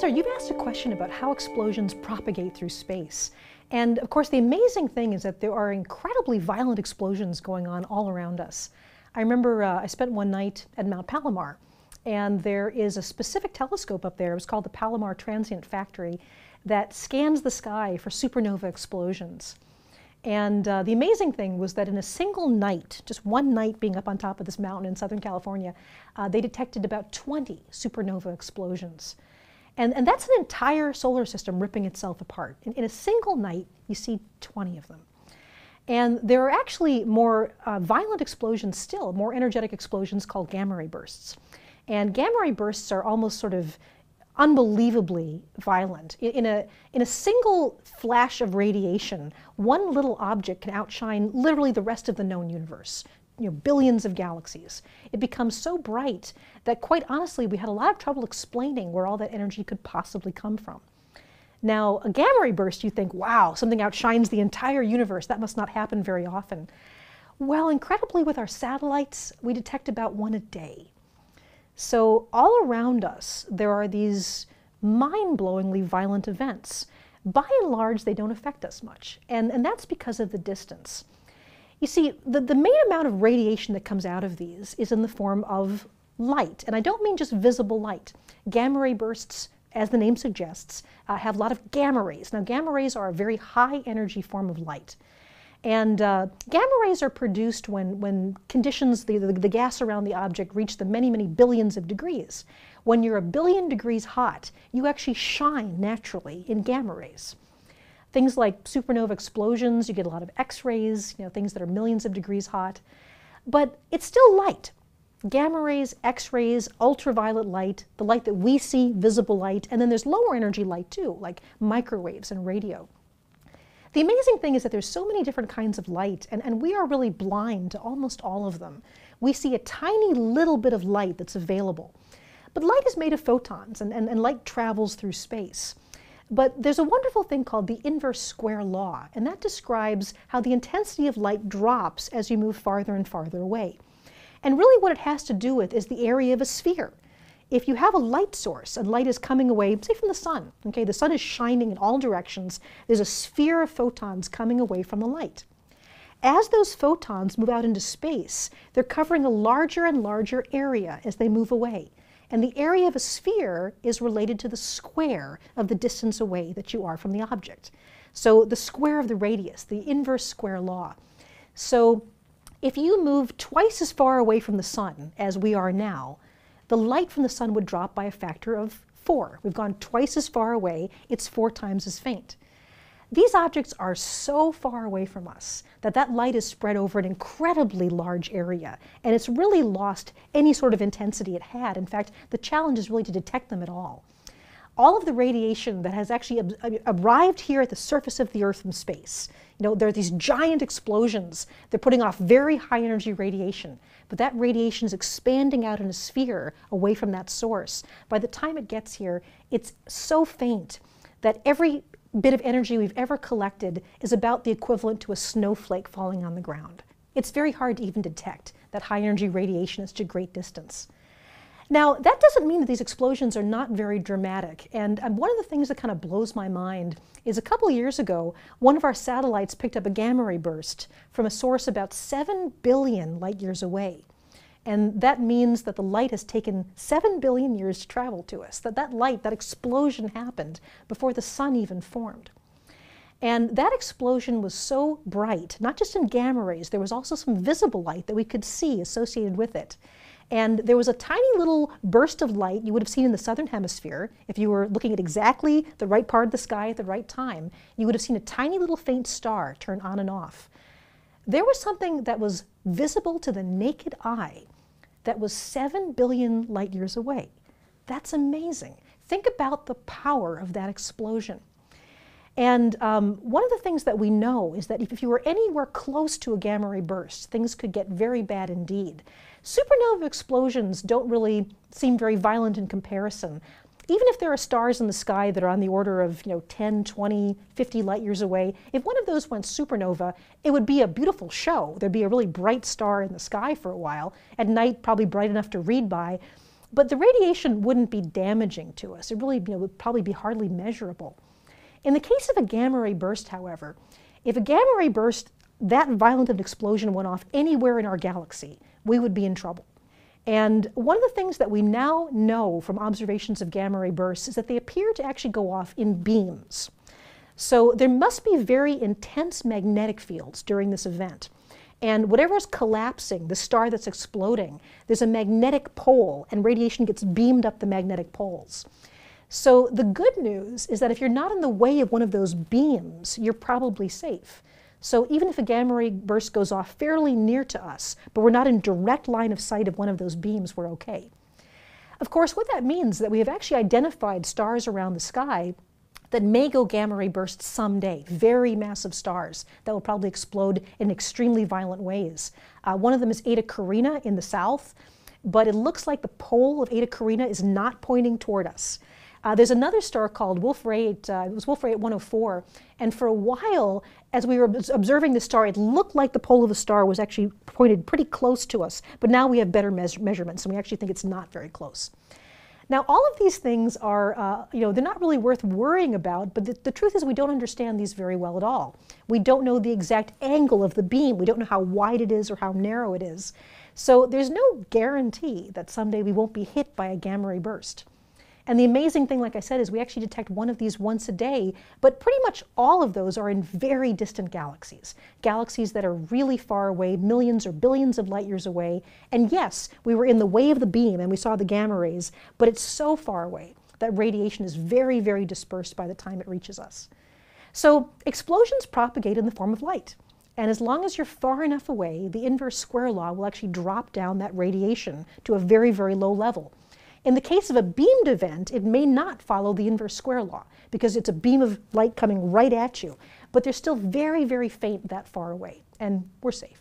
Spitzer, you've asked a question about how explosions propagate through space. And of course, the amazing thing is that there are incredibly violent explosions going on all around us. I remember I spent one night at Mount Palomar, and there is a specific telescope up there. It was called the Palomar Transient Factory that scans the sky for supernova explosions. And the amazing thing was that in a single night, just one night being up on top of this mountain in Southern California, they detected about 20 supernova explosions. And that's an entire solar system ripping itself apart. In a single night, you see 20 of them. And there are actually more violent explosions still, more energetic explosions called gamma ray bursts. And gamma ray bursts are almost sort of unbelievably violent. In a single flash of radiation, one little object can outshine literally the rest of the known universe. Billions of galaxies. It becomes so bright that, quite honestly, we had a lot of trouble explaining where all that energy could possibly come from. Now, a gamma ray burst, you think, wow, something outshines the entire universe. That must not happen very often. Well, incredibly, with our satellites, we detect about one a day. So all around us, there are these mind-blowingly violent events. By and large, they don't affect us much, and that's because of the distance. You see, the main amount of radiation that comes out of these is in the form of light. And I don't mean just visible light. Gamma ray bursts, as the name suggests, have a lot of gamma rays. Now, gamma rays are a very high energy form of light. And gamma rays are produced when conditions, the gas around the object reach the many, many billions of degrees. When you're a billion degrees hot, you actually shine naturally in gamma rays. Things like supernova explosions, you get a lot of X-rays, things that are millions of degrees hot. But it's still light. Gamma rays, X-rays, ultraviolet light, the light that we see, visible light, and then there's lower energy light too, like microwaves and radio. The amazing thing is that there's so many different kinds of light, and we are really blind to almost all of them. We see a tiny little bit of light that's available. But light is made of photons, and light travels through space. But there's a wonderful thing called the inverse square law, and that describes how the intensity of light drops as you move farther and farther away. And really what it has to do with is the area of a sphere. If you have a light source and light is coming away, say from the sun, okay, the sun is shining in all directions, there's a sphere of photons coming away from the light. As those photons move out into space, they're covering a larger and larger area as they move away. And the area of a sphere is related to the square of the distance away that you are from the object. So the square of the radius, the inverse square law. So if you move twice as far away from the sun as we are now, the light from the sun would drop by a factor of 4. We've gone twice as far away, it's 4 times as faint. These objects are so far away from us that light is spread over an incredibly large area, and it's really lost any sort of intensity it had. In fact, the challenge is really to detect them at all. All of the radiation that has actually arrived here at the surface of the Earth from space, there are these giant explosions. They're putting off very high energy radiation, but that radiation is expanding out in a sphere away from that source. By the time it gets here, it's so faint that every bit of energy we've ever collected is about the equivalent to a snowflake falling on the ground. It's very hard to even detect that high energy radiation is to great distance. Now, that doesn't mean that these explosions are not very dramatic. And one of the things that kind of blows my mind is a couple of years ago, one of our satellites picked up a gamma ray burst from a source about 7 billion light years away. And that means that the light has taken 7 billion years to travel to us, that light, that explosion happened before the sun even formed. And that explosion was so bright, not just in gamma rays, there was also some visible light that we could see associated with it. And there was a tiny little burst of light you would have seen in the southern hemisphere. If you were looking at exactly the right part of the sky at the right time, you would have seen a tiny little faint star turn on and off. There was something that was visible to the naked eye that was 7 billion light years away. That's amazing. Think about the power of that explosion. And one of the things that we know is that if you were anywhere close to a gamma ray burst, things could get very bad indeed. Supernova explosions don't really seem very violent in comparison. Even if there are stars in the sky that are on the order of 10, 20, 50 light years away, if one of those went supernova, it would be a beautiful show. There'd be a really bright star in the sky for a while. At night, probably bright enough to read by. but the radiation wouldn't be damaging to us. It really would probably be hardly measurable. In the case of a gamma ray burst, however, if a gamma ray burst, that violent of an explosion went off anywhere in our galaxy, we would be in trouble. And one of the things that we now know from observations of gamma ray bursts is that they appear to actually go off in beams. So there must be very intense magnetic fields during this event. And whatever is collapsing, the star that's exploding, there's a magnetic pole and radiation gets beamed up the magnetic poles. So the good news is that if you're not in the way of one of those beams, you're probably safe. So even if a gamma ray burst goes off fairly near to us, but we're not in direct line of sight of one of those beams, we're okay. Of course, what that means is that we have actually identified stars around the sky that may go gamma ray bursts someday, very massive stars that will probably explode in extremely violent ways. One of them is Eta Carina in the south, but it looks like the pole of Eta Carina is not pointing toward us. There's another star called Wolf-Rayet, it was Wolf-Rayet 104, and for a while, as we were observing the star, it looked like the pole of the star was actually pointed pretty close to us, but now we have better measurements, and we actually think it's not very close. Now, all of these things are, they're not really worth worrying about, but the truth is we don't understand these very well at all. We don't know the exact angle of the beam. We don't know how wide it is or how narrow it is. So there's no guarantee that someday we won't be hit by a gamma ray burst. And the amazing thing, like I said, is we actually detect one of these once a day, but pretty much all of those are in very distant galaxies. Galaxies that are really far away, millions or billions of light years away. And yes, we were in the way of the beam and we saw the gamma rays, but it's so far away that radiation is very, very dispersed by the time it reaches us. So explosions propagate in the form of light. And as long as you're far enough away, the inverse square law will actually drop down that radiation to a very, very low level. In the case of a beamed event, it may not follow the inverse square law because it's a beam of light coming right at you, but they're still very, very faint that far away, and we're safe.